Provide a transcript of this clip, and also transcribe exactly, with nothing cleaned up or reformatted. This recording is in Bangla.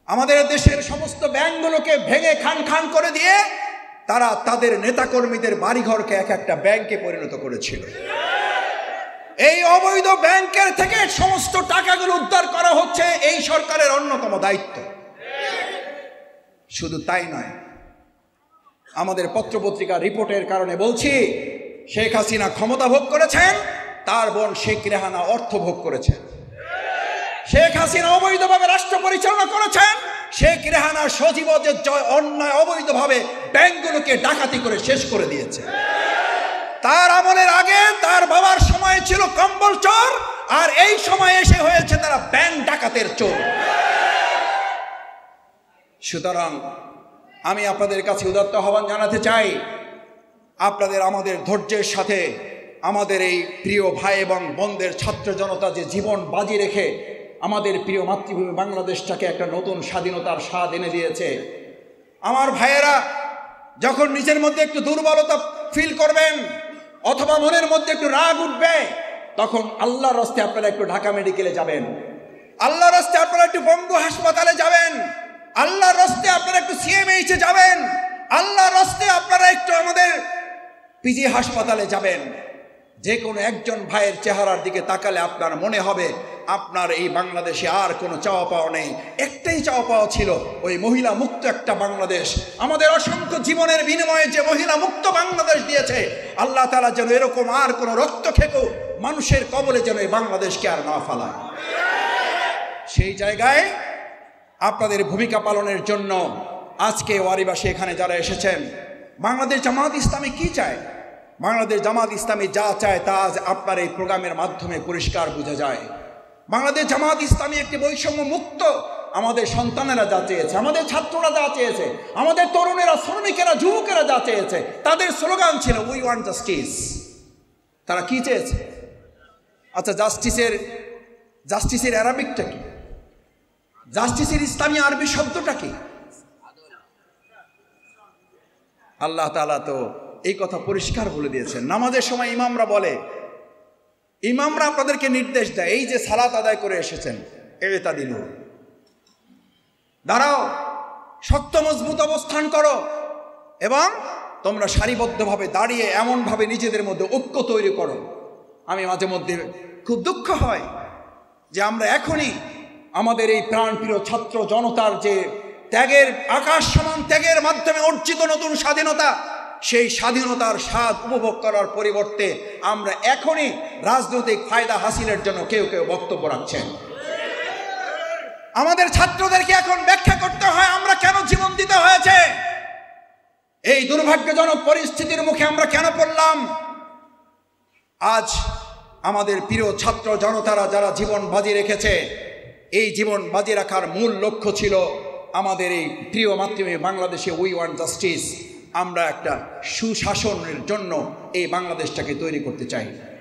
আমাদের দেশের সমস্ত ব্যাংকগুলোকে ভেঙে খান খান করে দিয়ে তারা তাদের নেতাকর্মীদের বাড়িঘরকে এক একটা ব্যাংকে পরিণত করেছিল। এই অবৈধ ব্যাংকের থেকে সমস্ত টাকাগুলো উদ্ধার করা হচ্ছে এই সরকারের অন্যতম দায়িত্ব। শুধু তাই নয়, আমাদের পত্রপত্রিকা রিপোর্টের কারণে বলছি, শেখ হাসিনা ক্ষমতা ভোগ করেছেন, তার বোন শেখ রেহানা অর্থ ভোগ করেছেন। শেখ হাসিনা অবৈধভাবে রাষ্ট্র পরিচালনা করেছেন, শেখ রেহানা সজীব যে অন্যায় অবৈধভাবে ব্যাংকগুলোকে ডাকাতি করে শেষ করে দিয়েছে। তার আমলের আগে তার বাবার সময় ছিল কম্বল চোর, আর এই সময় এসে হয়েছে তারা ব্যাংক ডাকাতের চোর। সুতরাং আমি আপনাদের কাছে উদাত্ত আহ্বান জানাতে চাই, আপনাদের আমাদের ধৈর্যের সাথে আমাদের এই প্রিয় ভাই এবং বোনদের ছাত্র জনতা যে জীবন বাজি রেখে আমাদের প্রিয় মাতৃভূমি বাংলাদেশটাকে একটা নতুন স্বাধীনতার স্বাদ এনে দিয়েছে। আমার ভাইয়েরা যখন নিজের মধ্যে একটু দুর্বলতা ফিল করবেন অথবা মনের মধ্যে একটু রাগ উঠবে, তখন আল্লাহর রাস্তে আপনারা একটু ঢাকা মেডিকেলে যাবেন, আল্লাহর রাস্তে আপনারা একটু বঙ্গ হাসপাতালে যাবেন, আল্লাহর রাস্তে আপনারা একটু সিএমএইচে যাবেন, আল্লাহর রাস্তে আপনারা একটু আমাদের পিজি হাসপাতালে যাবেন। যে কোনো একজন ভাইয়ের চেহারার দিকে তাকালে আপনার মনে হবে আপনার এই বাংলাদেশে আর কোনো চাওয়া পাওয়া নেই। একটাই চাওয়া পাওয়া ছিল, ওই মহিলা মুক্ত একটা বাংলাদেশ। আমাদের অসংখ্য জীবনের বিনিময়ে যে মহিলা মুক্ত বাংলাদেশ দিয়েছে, আল্লাহ তাআলা যেন এরকম আর কোনো রক্তক্ষেকো মানুষের কবলে যেন এই বাংলাদেশকে আর না ফেলায়। সেই জায়গায় আপনাদের ভূমিকা পালনের জন্য আজকে ওয়ারিবাসী এখানে যারা এসেছেন, বাংলাদেশ জামাত ইসলামী কি চায়? বাংলাদেশ জামাত ইসলামী যা চায় তা আজ আপনার এই প্রোগ্রামের মাধ্যমে পরিষ্কার বোঝা যায়। বাংলাদেশ জামাত ইসলামী একটি বৈষম্য মুক্ত, আমাদের সন্তানেরা যা চেয়েছে, আমাদের ছাত্ররা যা চেয়েছে, আমাদের তরুণেরা, শ্রমিকেরা, যুবকেরা যা চেয়েছে, তাদের স্লোগান ছিল উই ওয়ান্ট জাস্টিস। তারা কি চেয়েছে? আচ্ছা, জাস্টিসের জাস্টিসের অ্যারাবিকটা কি? জাস্টিসের ইসলামী আরবি শব্দটা কি? আল্লাহ তাআলা তো এই কথা পরিষ্কার বলে দিয়েছেন। নামাজের সময় ইমামরা বলে, ইমামরা আপনাদেরকে নির্দেশ দেয়, এই যে সালাত আদায় করে এসেছেন, ইতাদিলু, দাঁড়াও, শক্ত মজবুত অবস্থান করো এবং তোমরা সারিবদ্ধভাবে দাঁড়িয়ে এমনভাবে নিজেদের মধ্যে ঐক্য তৈরি করো। আমি মাঝে মধ্যে খুব দুঃখ হয় যে আমরা এখনই আমাদের এই প্রাণপ্রিয় ছাত্র জনতার যে ত্যাগের, আকাশ সমান ত্যাগের মাধ্যমে অর্জিত নতুন স্বাধীনতা, সেই স্বাধীনতার স্বাদ উপভোগ করার পরিবর্তে আমরা এখনই রাজনৈতিক ফায়দা হাসিলের জন্য কেউ কেউ বক্তব্য রাখছেন। আমাদের ছাত্রদেরকে এখন ব্যাখ্যা করতে হয় আমরা কেন জীবন দিতে হয়েছে, এই দুর্ভাগ্যজনক পরিস্থিতির মুখে আমরা কেন পড়লাম। আজ আমাদের প্রিয় ছাত্র জনতারা যারা জীবন বাজি রেখেছে, এই জীবন বাজি রাখার মূল লক্ষ্য ছিল আমাদের এই প্রিয় মাতৃভূমি বাংলাদেশে উই ওয়ান্ট জাস্টিস। আমরা একটা সুশাসনের জন্য এই বাংলাদেশটাকে তৈরি করতে চাই।